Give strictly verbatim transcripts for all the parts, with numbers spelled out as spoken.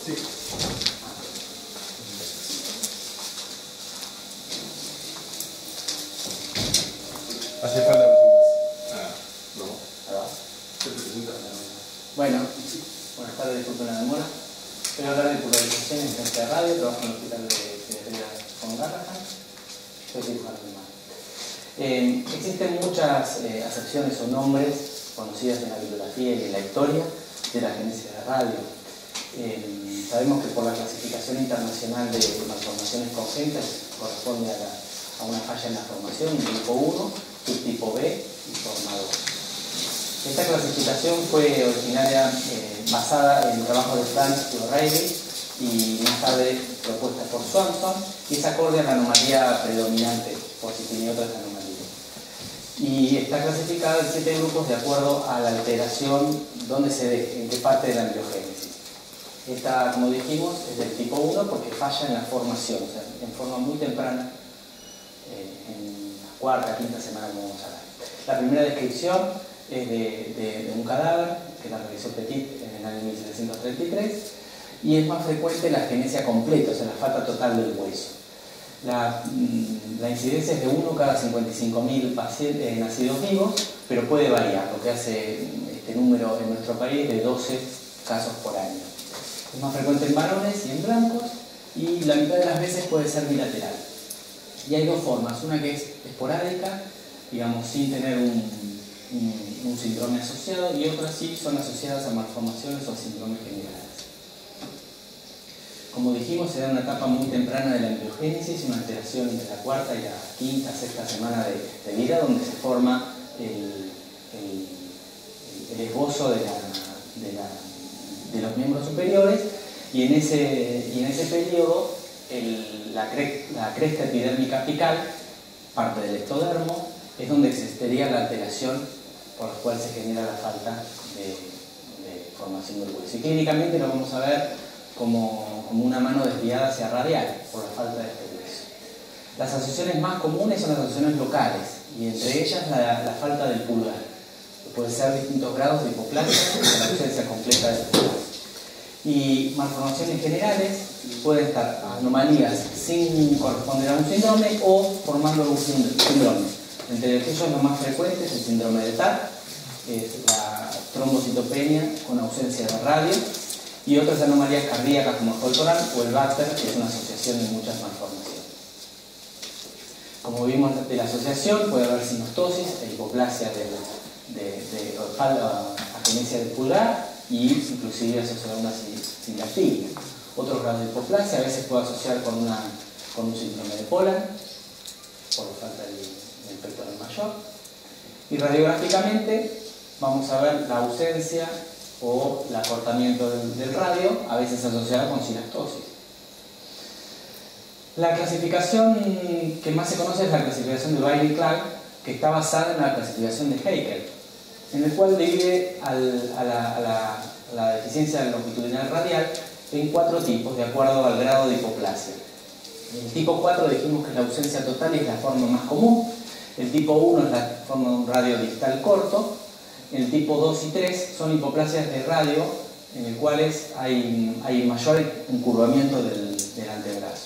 Sí. Hace falta presentarse. Ah, no. Ahí va. Se presenta. Bueno, buenas tardes, disculpen la demora. Voy a hablar de polarización en ciencia de radio, trabajo en el Hospital de Pediatría con Garrahan. Soy cirujano primario. Eh, existen muchas eh, acepciones o nombres conocidas en la bibliografía y en la historia de la genesia de radio. Eh, sabemos que por la clasificación internacional de malformaciones congénitas corresponde a, la, a una falla en la formación, tipo uno, subtipo B y forma dos. Esta clasificación fue originaria eh, basada en el trabajo de Franz y O'Reilly y más tarde propuesta por Swanson, y es acorde a la anomalía predominante, por si tiene otras anomalías. Y está clasificada en siete grupos de acuerdo a la alteración donde se dé, en qué parte de la embriogénesis. Esta, como dijimos, es del tipo uno porque falla en la formación, o sea, en forma muy temprana, eh, en la cuarta, quinta semana, como vamos a ver. La primera descripción es de, de, de un cadáver que la realizó Petit en el año mil setecientos treinta y tres, y es más frecuente la genesia completa, o sea, la falta total del hueso. La, la incidencia es de uno cada cincuenta y cinco mil pacientes nacidos vivos, pero puede variar, lo que hace este número en nuestro país de doce casos por año. Es más frecuente en varones y en blancos, y la mitad de las veces puede ser bilateral. Y hay dos formas, una que es esporádica, digamos, sin tener un, un, un síndrome asociado, y otras sí son asociadas a malformaciones o síndromes generales. Como dijimos, se da una etapa muy temprana de la embriogénesis, una alteración entre la cuarta y la quinta, sexta semana de, de vida, donde se forma el, el, el esbozo de, la, de, la, de los miembros superiores, y en ese, y en ese periodo el, la, cre, la cresta epidérmica apical, parte del ectodermo, es donde existiría la alteración por la cual se genera la falta de, de formación del hueso. Y clínicamente lo vamos a ver Como, como una mano desviada hacia radial por la falta de este hueso. Las asociaciones más comunes son las asociaciones locales, y entre ellas la, la falta del pulgar, que puede ser distintos grados de hipoplasia o la ausencia completa del pulgar. Y malformaciones generales pueden estar anomalías sin corresponder a un síndrome o formando un síndrome. Entre aquellos los más frecuentes es el síndrome de T A R, es la trombocitopenia con ausencia de radio, y otras anomalías cardíacas como el Holtoran o el Baxter, que es una asociación de muchas malformaciones. Como vimos de la asociación, puede haber sinostosis e hipoplasia de, de, de, de agenesia del pulgar, y inclusive asociar una sindactilia. Otros grados de hipoplasia a veces puede asociar con, una, con un síndrome de Poland, por la falta del, del pectoral mayor. Y radiográficamente vamos a ver la ausencia o el acortamiento del, del radio, a veces asociada con sinastosis. La clasificación que más se conoce es la clasificación de Bailey-Clark, que está basada en la clasificación de Haeckel, en el cual divide al, a, la, a, la, a la deficiencia longitudinal radial en cuatro tipos, de acuerdo al grado de hipoplasia. El tipo cuatro dijimos que es la ausencia total y es la forma más común. El tipo uno es la forma de un radio distal corto. El tipo dos y tres son hipoplasias de radio, en el cuales hay, hay mayor encurvamiento del, del antebrazo.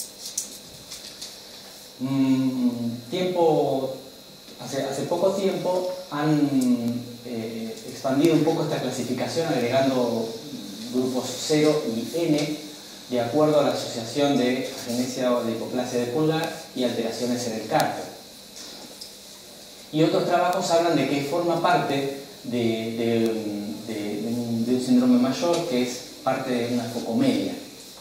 Mm, tiempo, hace, hace poco tiempo han eh, expandido un poco esta clasificación agregando grupos cero y N de acuerdo a la asociación de agenesia o de hipoplasia de pulgar y alteraciones en el carpo. Y otros trabajos hablan de que forma parte de, de, de, de, un, de un síndrome mayor, que es parte de una focomelia.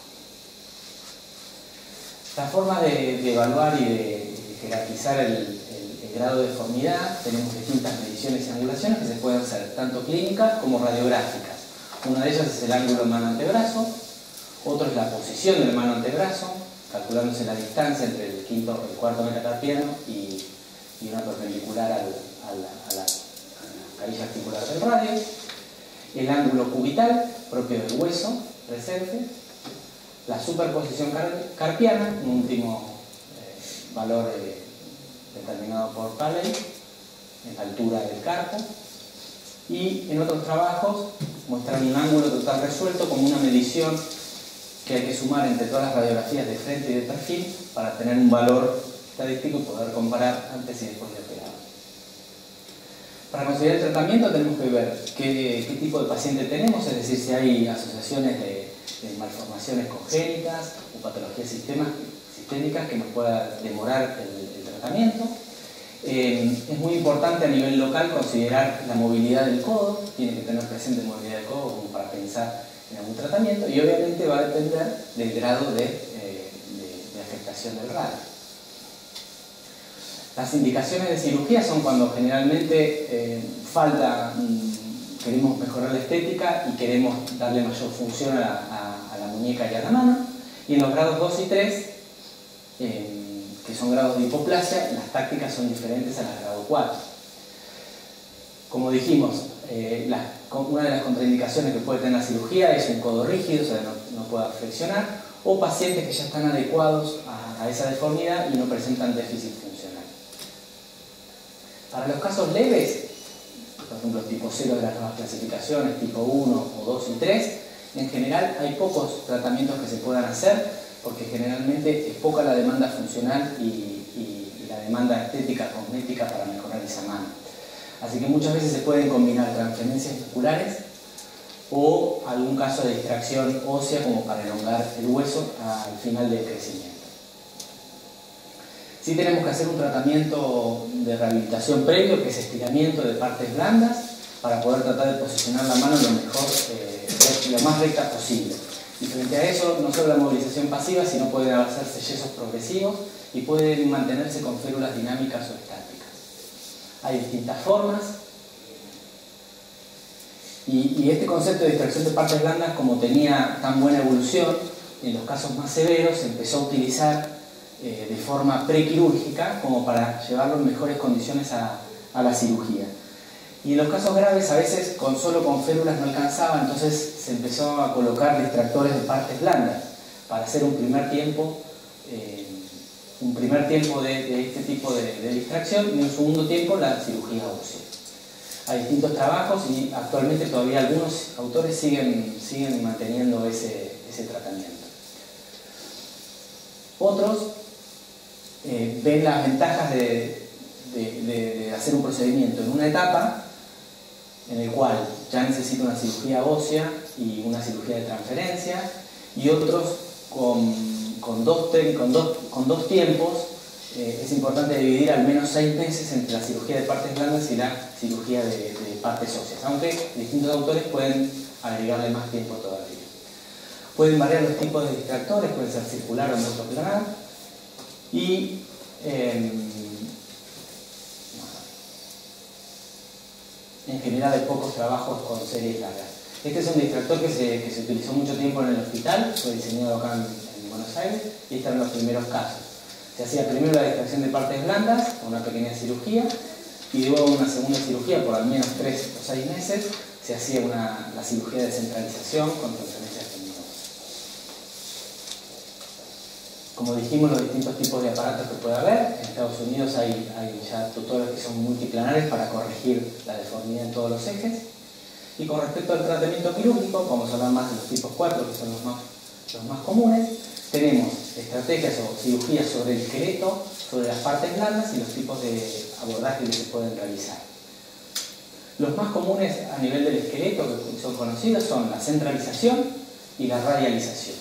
La forma de, de evaluar y de, de jerarquizar el, el, el grado de deformidad, tenemos distintas mediciones y angulaciones que se pueden hacer tanto clínicas como radiográficas. Una de ellas es el ángulo mano-antebrazo, otro es la posición del mano-antebrazo, calculándose la distancia entre el quinto y el cuarto metacarpiano y y una perpendicular al, a, la, a, la, a la carilla articular del radio, el ángulo cubital propio del hueso presente, la superposición car carpiana, un último eh, valor eh, determinado por Paley, en la altura del carpo, y en otros trabajos muestran un ángulo total resuelto como una medición que hay que sumar entre todas las radiografías de frente y de perfil para tener un valor estadístico y poder comparar antes y después de operar. Para considerar el tratamiento tenemos que ver qué, qué tipo de paciente tenemos, es decir, si hay asociaciones de, de malformaciones congénitas o patologías sistemas, sistémicas que nos pueda demorar el, el tratamiento. Eh, es muy importante a nivel local considerar la movilidad del codo, tiene que tener presente movilidad del codo como para pensar en algún tratamiento, y obviamente va a depender del grado de, eh, de, de afectación del radio. Las indicaciones de cirugía son cuando generalmente eh, falta, mmm, queremos mejorar la estética y queremos darle mayor función a la, a, a la muñeca y a la mano, y en los grados dos y tres, eh, que son grados de hipoplasia, las tácticas son diferentes a las grado cuatro. Como dijimos, eh, la, una de las contraindicaciones que puede tener la cirugía es un codo rígido, o sea, no, no pueda flexionar, o pacientes que ya están adecuados a, a esa deformidad y no presentan déficit funcional. Para los casos leves, por ejemplo, tipo cero de las nuevas clasificaciones, tipo uno o dos y tres, en general hay pocos tratamientos que se puedan hacer, porque generalmente es poca la demanda funcional y, y, y la demanda estética, cosmética para mejorar esa mano. Así que muchas veces se pueden combinar transferencias musculares o algún caso de distracción ósea como para elongar el hueso al final del crecimiento. Sí tenemos que hacer un tratamiento de rehabilitación previo, que es estiramiento de partes blandas, para poder tratar de posicionar la mano lo mejor, eh, lo más recta posible. Y frente a eso, no solo la movilización pasiva, sino pueden hacerse yesos progresivos y pueden mantenerse con férulas dinámicas o estáticas. Hay distintas formas. Y, y este concepto de distracción de partes blandas, como tenía tan buena evolución, en los casos más severos se empezó a utilizar eh, de forma prequirúrgica como para llevarlo en mejores condiciones a, a la cirugía. Y en los casos graves, a veces con solo con férulas no alcanzaba, entonces se empezó a colocar distractores de partes blandas para hacer un primer tiempo, eh, un primer tiempo de, de este tipo de, de distracción y un segundo tiempo la cirugía ósea. Hay distintos trabajos y actualmente todavía algunos autores siguen, siguen manteniendo ese, ese tratamiento. Otros eh, ven las ventajas de, de, de, de hacer un procedimiento en una etapa en el cual ya necesita una cirugía ósea y una cirugía de transferencia, y otros con, con, dos, con, dos, con dos tiempos. Eh, es importante dividir al menos seis meses entre la cirugía de partes blandas y la cirugía de, de partes óseas, aunque distintos autores pueden agregarle más tiempo todavía. Pueden variar los tipos de distractores, puede ser circular o motoplanar, y eh, en general hay pocos trabajos con series largas. Este es un distractor que se, que se utilizó mucho tiempo en el hospital, fue diseñado acá en, en Buenos Aires, y están los primeros casos. Se hacía primero la distracción de partes blandas, con una pequeña cirugía, y luego una segunda cirugía por al menos tres o seis meses, se hacía una, la cirugía de centralización con transferencias tendinosas. Como dijimos, los distintos tipos de aparatos que puede haber. En Estados Unidos hay, hay ya tutores que son multiplanares para corregir la deformidad en todos los ejes. Y con respecto al tratamiento quirúrgico, vamos a hablar más de los tipos cuatro, que son los más, los más comunes. Tenemos estrategias o cirugías sobre el esqueleto, sobre las partes blandas y los tipos de abordaje que se pueden realizar. Los más comunes a nivel del esqueleto que son conocidos son la centralización y la radialización.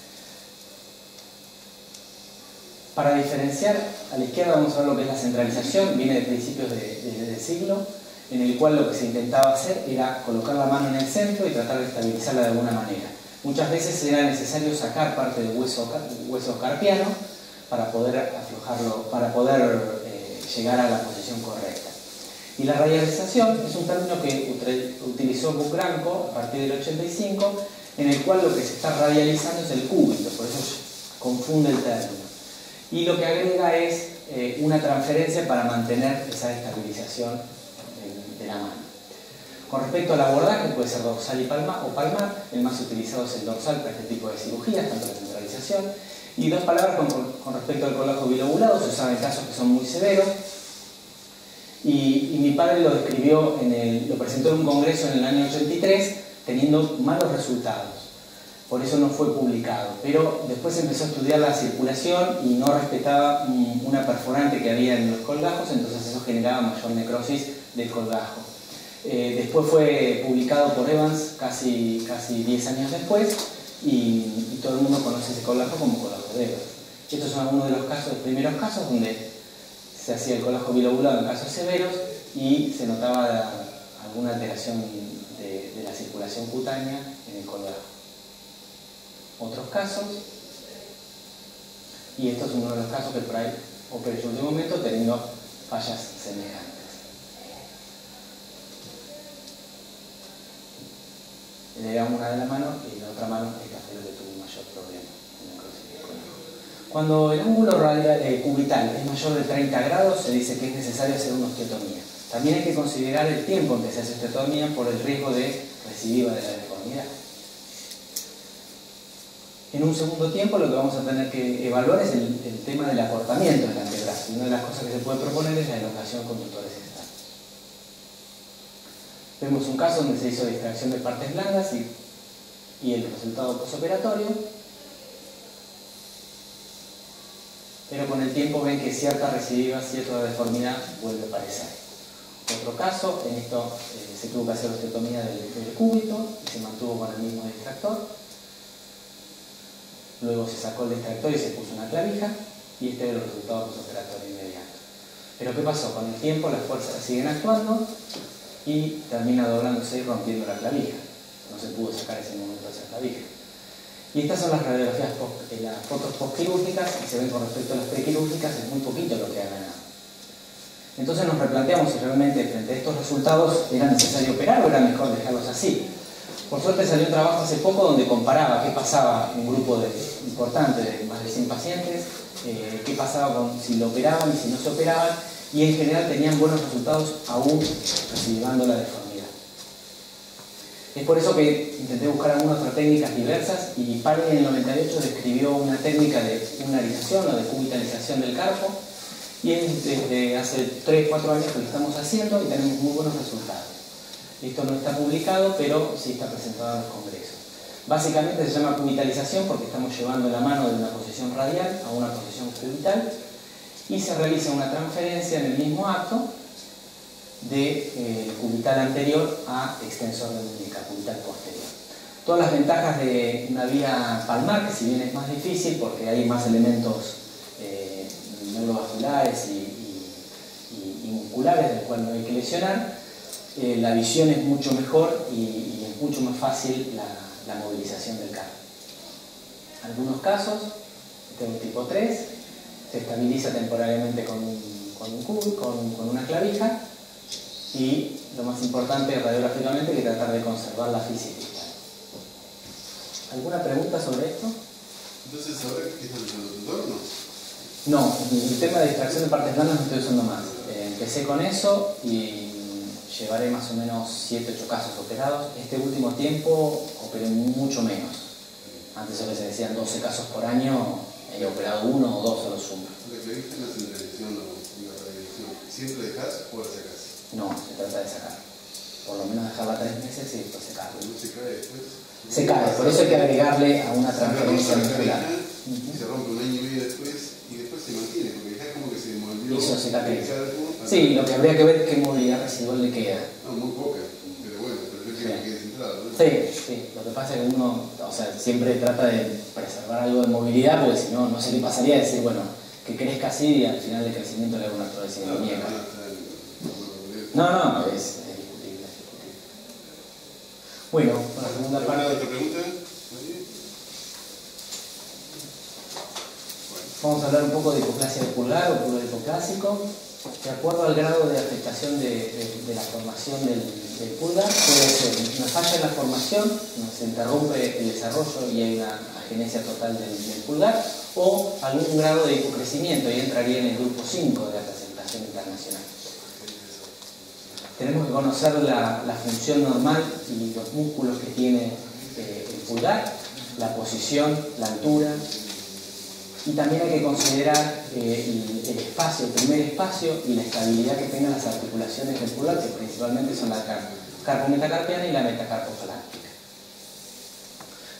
Para diferenciar, a la izquierda vamos a ver lo que es la centralización, viene de principios de, de, del siglo, en el cual lo que se intentaba hacer era colocar la mano en el centro y tratar de estabilizarla de alguna manera. Muchas veces era necesario sacar parte del hueso, hueso carpiano para poder aflojarlo, para poder eh, llegar a la posición correcta. Y la radialización es un término que utilizó Bucranco a partir del ochenta y cinco, en el cual lo que se está radializando es el cúbito, por eso confunde el término. Y lo que agrega es eh, una transferencia para mantener esa estabilización de, de la mano. Con respecto al abordaje, puede ser dorsal y palmar, o palmar, el más utilizado es el dorsal para este tipo de cirugías, tanto la centralización. Y dos palabras con, con respecto al colapso bilobulado, se usan en casos que son muy severos. Y, y mi padre lo describió, en el, lo presentó en un congreso en el año ochenta y tres, teniendo malos resultados. por eso no fue publicado. Pero después empezó a estudiar la circulación y no respetaba una perforante que había en los colgajos, entonces eso generaba mayor necrosis del colgajo. Eh, después fue publicado por Evans casi, casi diez años después y, y todo el mundo conoce ese colgajo como colgajo de Evans. Estos son algunos de los casos, los primeros casos donde se hacía el colgajo bilobulado en casos severos y se notaba la, alguna alteración de, de la circulación cutánea en el colgajo. Otros casos, y esto es uno de los casos que por ahí opera en el último momento teniendo fallas semejantes. Le damos una de la mano y la otra mano esta fue lo que tuvo un mayor problema en la necrosis del colgajo. Cuando el ángulo radial, eh, cubital es mayor de treinta grados, se dice que es necesario hacer una osteotomía. También hay que considerar el tiempo en que se hace osteotomía por el riesgo de recidiva de la deformidad. En un segundo tiempo lo que vamos a tener que evaluar es el, el tema del acortamiento del antebrazo. Una de las cosas que se puede proponer es la elongación con tutores externos. Vemos un caso donde se hizo extracción de partes blandas y, y el resultado postoperatorio. Pero con el tiempo ven que cierta recidiva, cierta deformidad vuelve a aparecer. Otro caso, en esto eh, se tuvo que hacer osteotomía del, del cúbito y se mantuvo con el mismo extractor. Luego se sacó el extractor y se puso una clavija y este es el resultado postoperatorio inmediato. Pero ¿qué pasó? Con el tiempo las fuerzas siguen actuando y termina doblándose y rompiendo la clavija. No se pudo sacar ese momento de esa clavija. Y estas son las radiografías, post, eh, las fotos postquirúrgicas y se ven con respecto a las prequirúrgicas, es muy poquito lo que ha ganado. Entonces nos replanteamos si realmente frente a estos resultados era necesario operar o era mejor dejarlos así. Por suerte salió un trabajo hace poco donde comparaba qué pasaba en un grupo de, importante de más de cien pacientes, eh, qué pasaba con, si lo operaban y si no se operaban, y en general tenían buenos resultados aún recidivando la deformidad. Es por eso que intenté buscar algunas otras técnicas diversas y Parry en el noventa y ocho describió una técnica de unarización o de cubitalización del carpo y es desde hace tres cuatro años que lo estamos haciendo y tenemos muy buenos resultados. Esto no está publicado, pero sí está presentado en los congresos. Básicamente se llama cubitalización porque estamos llevando la mano de una posición radial a una posición cubital y se realiza una transferencia en el mismo acto de eh, cubital anterior a extensor de muñeca, cubital posterior. Todas las ventajas de una vía palmar, que si bien es más difícil porque hay más elementos eh, neurovasculares y, y, y, y musculares del cual no hay que lesionar, eh, la visión es mucho mejor y, y es mucho más fácil la, la movilización del carpo. Algunos casos, este es un tipo tres, se estabiliza temporariamente con un, con un cubo, con, con una clavija y lo más importante radiográficamente es que tratar de conservar la fisicidad. ¿Alguna pregunta sobre esto? Entonces, ¿ahora qué están usando tutor o no? No, el tema de extracción de partes blandas no estoy usando más. Eh, empecé con eso y llevaré más o menos siete ocho casos operados. Este último tiempo operé mucho menos. Antes se decían doce casos por año, he operado uno o dos a lo sumo. Lo que viste en la centralización o la radiodifusión, ¿siempre dejás o la sacás? No, se trata de sacar. Por lo menos dejarla tres meses y después sacarla. ¿No se cae después? Se cae, por eso hay que agregarle a una transferencia muscular. Y se rompe un año y medio después y después se mantiene, porque ya es como que se molvió. Hizo cicatriz. Sí, lo que habría que ver es qué movilidad residual le queda. No, muy poca, pero bueno, pero yo quiero que quede centrado, ¿no? Sí, sí, lo que pasa es que uno, o sea, siempre trata de preservar algo de movilidad, porque si no, no sé qué pasaría decir, bueno, que crezca así y al final del crecimiento le hago una artrosis de muñeca. No, no, es, es discutible, es discutible. Bueno, con la segunda parte. ¿Alguna otra pregunta? Vamos a hablar un poco de hipoplasia del pulgar o pulgar hipoplásico. De acuerdo al grado de afectación de, de, de la formación del, del pulgar, puede ser una falla en la formación, donde se interrumpe el desarrollo y hay una agenesia total del, del pulgar, o algún grado de hipocrecimiento y entraría en el grupo cinco de la presentación internacional. Tenemos que conocer la, la función normal y los músculos que tiene eh, el pulgar, la posición, la altura, y también hay que considerar eh, el, el espacio, el primer espacio y la estabilidad que tengan las articulaciones del pulgar, que principalmente son la car carpometacarpiana y la metacarpofaláctica.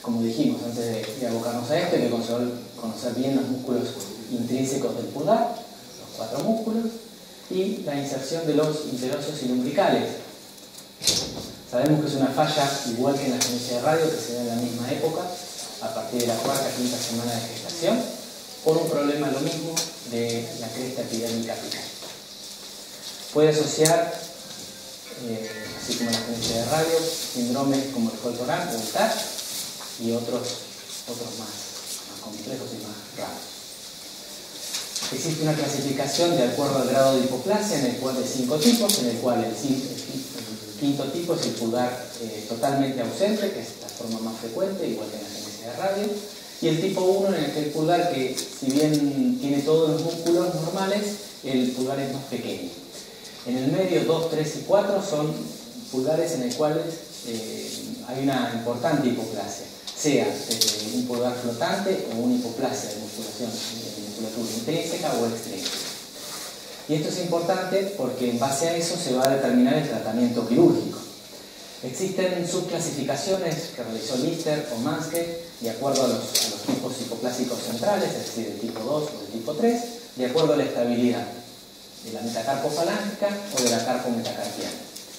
Como dijimos antes de, de abocarnos a esto, hay que conocer, conocer bien los músculos intrínsecos del pulgar, los cuatro músculos, y la inserción de los interóseos y lumbricales. Sabemos que es una falla, igual que en la genesia de radio, que se da en la misma época, a partir de la cuarta, quinta semana de gestación, por un problema lo mismo de la cresta epidérmica apical. Puede asociar, eh, así como en la genesia de radio, síndromes como el Holt-Oram o el T A C y otros, otros más, más complejos y más raros. Existe una clasificación de acuerdo al grado de hipoplasia en el cual de cinco tipos, en el cual el, el quinto tipo es el pulgar eh, totalmente ausente, que es la forma más frecuente, igual que en la genesia de radio, y el tipo uno en el que el pulgar, que si bien tiene todos los músculos normales, el pulgar es más pequeño. En el medio dos, tres y cuatro son pulgares en los cuales eh, hay una importante hipoplasia, sea desde un pulgar flotante o una hipoplasia de musculación, de musculatura intrínseca o extrínseca. Y esto es importante porque en base a eso se va a determinar el tratamiento quirúrgico. Existen subclasificaciones que realizó Lister o Manske de acuerdo a los, a los tipos hipoplásicos centrales, es decir, el tipo dos o el tipo tres, de acuerdo a la estabilidad de la metacarpofalángica o de la carpometacarpiana.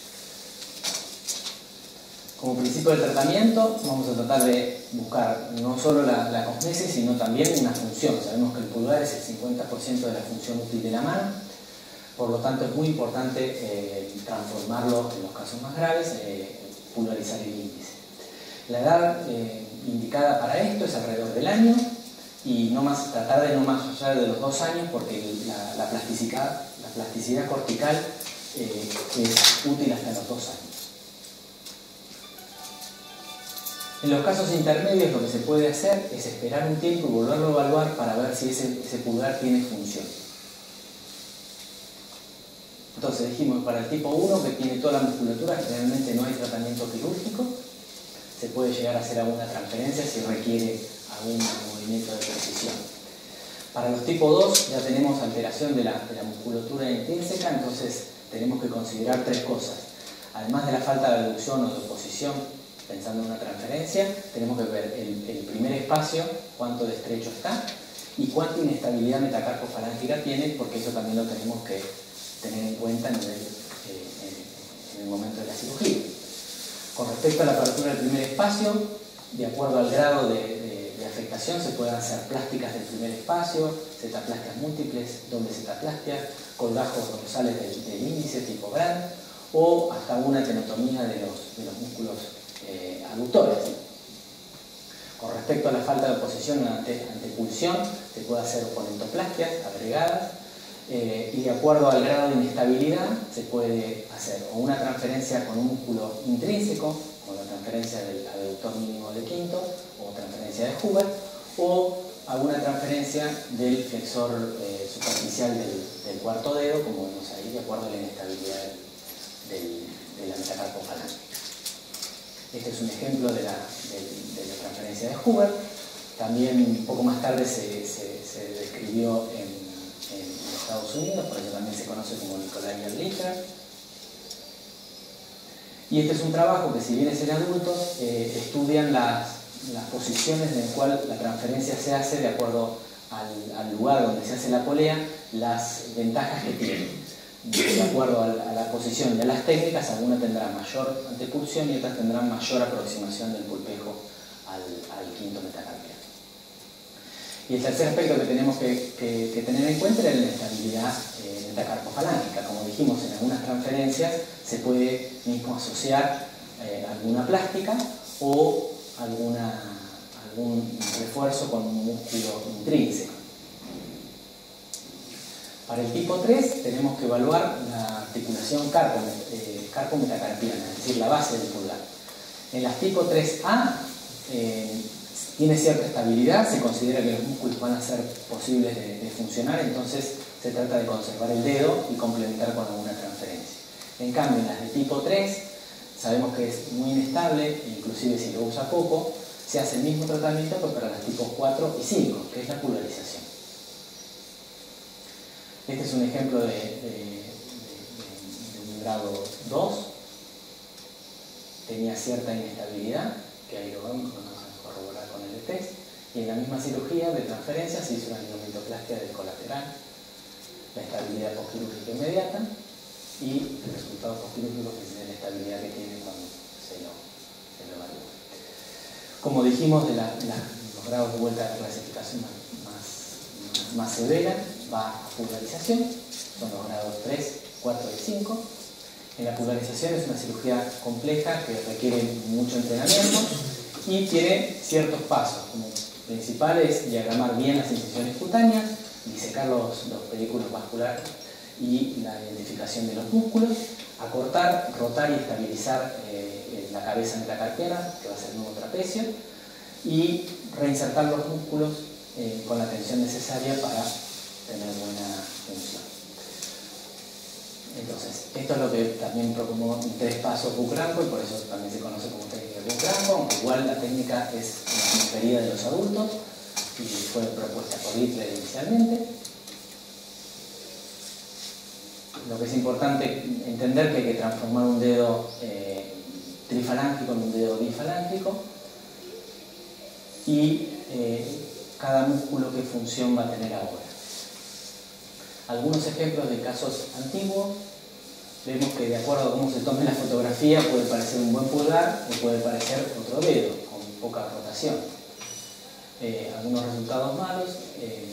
Como principio de tratamiento vamos a tratar de buscar no solo la, la cosmesis, sino también una función. Sabemos que el pulgar es el cincuenta por ciento de la función útil de la mano, por lo tanto es muy importante eh, transformarlo en los casos más graves, eh, pulgarizar el índice. La edad eh, indicada para esto es alrededor del año y no más, tratar de no más allá de los dos años porque la, la, plasticidad, la plasticidad cortical eh, es útil hasta los dos años. En los casos intermedios lo que se puede hacer es esperar un tiempo y volverlo a evaluar para ver si ese, ese pulgar tiene función. Entonces dijimos, para el tipo uno que tiene toda la musculatura, generalmente no hay tratamiento quirúrgico, se puede llegar a hacer alguna transferencia si requiere algún movimiento de precisión. Para los tipo dos ya tenemos alteración de la, de la musculatura intrínseca, entonces tenemos que considerar tres cosas. Además de la falta de aducción o de oposición, pensando en una transferencia, tenemos que ver el, el primer espacio, cuánto de estrecho está y cuánta inestabilidad metacarpofalángica tiene, porque eso también lo tenemos que tener en cuenta en el, eh, en el momento de la cirugía. Con respecto a la apertura del primer espacio, de acuerdo al grado de, de, de afectación, se pueden hacer plásticas del primer espacio, cetaplastias múltiples, doble cetaplastias, colgajos dorsales del, del índice tipo gran, o hasta una tenotomía de los, de los músculos eh, aductores. Con respecto a la falta de oposición ante, ante pulsión, se puede hacer oponentoplastias agregadas, eh, y de acuerdo al grado de inestabilidad se puede hacer o una transferencia con un músculo intrínseco, como la transferencia del aductor mínimo de quinto, o transferencia de Huber, o alguna transferencia del flexor eh, superficial del, del cuarto dedo, como vemos ahí, de acuerdo a la inestabilidad del, de la metacarpofalángica. Este es un ejemplo de la, de, de la transferencia de Huber. También un poco más tarde se, se, se describió en, en Estados Unidos, por eso también se conoce como Nicolai Ehrlicher. Y este es un trabajo que, si bien es en adultos, eh, estudian las, las posiciones en las cuales la transferencia se hace de acuerdo al, al lugar donde se hace la polea, las ventajas que tiene. De acuerdo a la, a la posición y a las técnicas, algunas tendrán mayor antepulsión y otras tendrán mayor aproximación del pulpejo al, al quinto metacarpiano. Y el tercer aspecto que tenemos que, que, que tener en cuenta es la estabilidad eh, metacarpofalángica. Como dijimos, en algunas transferencias se puede mismo asociar eh, alguna plástica o alguna, algún refuerzo con un músculo intrínseco. Para el tipo tres tenemos que evaluar la articulación carpo-metacarpiana, es decir, la base del pulgar. En las tipo tres A eh, tiene cierta estabilidad, se considera que los músculos van a ser posibles de, de funcionar, entonces se trata de conservar el dedo y complementar con alguna transferencia. En cambio, en las de tipo tres sabemos que es muy inestable, e inclusive si lo usa poco, se hace el mismo tratamiento que para las tipos cuatro y cinco, que es la pulgarización. Este es un ejemplo de, de, de, de un grado dos. Tenía cierta inestabilidad, que ahí lo vemos cuando se corroborar con el test. Y en la misma cirugía de transferencia se hizo una ligamentoplastia del colateral, la estabilidad postquirúrgica inmediata y el resultado postquirúrgico, que es la estabilidad que tiene cuando se lo, se lo evalúa. Como dijimos, de la, la, los grados de vuelta a la clasificación más, más, más severa va a pulgarización, son los grados tres, cuatro y cinco. En la pulgarización es una cirugía compleja que requiere mucho entrenamiento y tiene ciertos pasos, como principal es diagramar bien las incisiones cutáneas, disecar los, los pedículos vasculares y la identificación de los músculos, acortar, rotar y estabilizar eh, la cabeza metacarpiana, que va a ser el nuevo trapecio, y reinsertar los músculos eh, con la tensión necesaria para tener buena función. Entonces, esto es lo que también propongo en tres pasos Bucranco, y por eso también se conoce como técnica de Bucranco, aunque igual la técnica es una preferida de los adultos y fue propuesta por Hitler inicialmente. Lo que es importante entender que hay que transformar un dedo eh, trifalángico en un dedo bifalángico y eh, cada músculo qué función va a tener ahora. Algunos ejemplos de casos antiguos, vemos que de acuerdo a cómo se tome la fotografía puede parecer un buen pulgar o puede parecer otro dedo con poca rotación. Eh, algunos resultados malos, eh,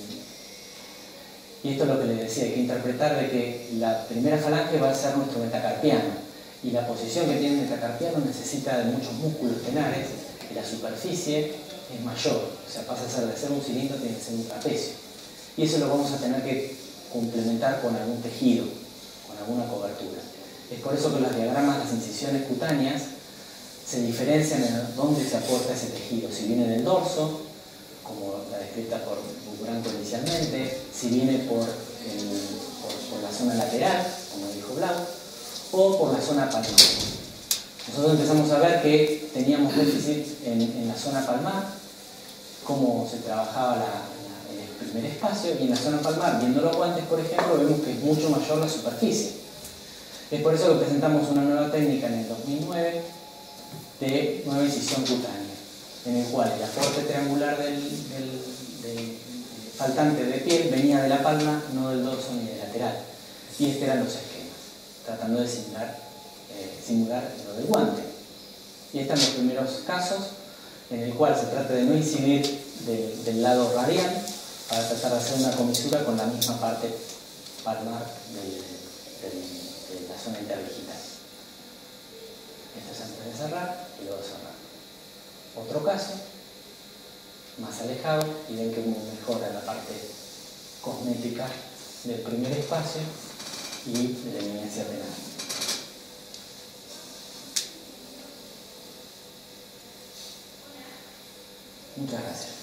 y esto es lo que les decía, hay que interpretar de que la primera falange va a ser nuestro metacarpiano y la posición que tiene el metacarpiano necesita de muchos músculos tenares y la superficie es mayor, o sea, pasa a ser de ser un cilindro, tiene que ser un trapecio, y eso lo vamos a tener que complementar con algún tejido, con alguna cobertura. Es por eso que los diagramas, las incisiones cutáneas, se diferencian en dónde se aporta ese tejido, si viene del dorso, como la descrita por Bucranco inicialmente, si viene por, el, por, por la zona lateral, como dijo Blau, o por la zona palmar. Nosotros empezamos a ver que teníamos déficit en, en la zona palmar, cómo se trabajaba la el primer espacio, y en la zona palmar, viendo los guantes por ejemplo, vemos que es mucho mayor la superficie. Es por eso que presentamos una nueva técnica en el dos mil nueve de nueva incisión cutánea, en el cual el aporte triangular del, del, del faltante de piel venía de la palma, no del dorso ni del lateral, y estos eran los esquemas, tratando de simular, eh, simular lo del guante. Y estos son los primeros casos en el cual se trata de no incidir de, del lado radial para tratar de hacer una comisura con la misma parte palmar del, del, de la zona interdigital. Esto es antes de cerrar y luego cerrar. Otro caso, más alejado, y ven que mejora la parte cosmética del primer espacio y de la eminencia renal. Muchas gracias.